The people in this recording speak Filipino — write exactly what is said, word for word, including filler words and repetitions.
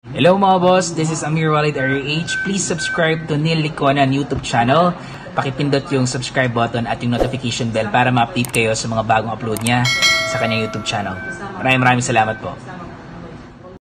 Hello mga boss, this is Amir Waleed Ruh. Please subscribe to Neil Liconan YouTube channel. Pakipindot yung subscribe button at yung notification bell para ma-update kayo sa mga bagong upload niya sa kanyang YouTube channel. Maraming maraming salamat po.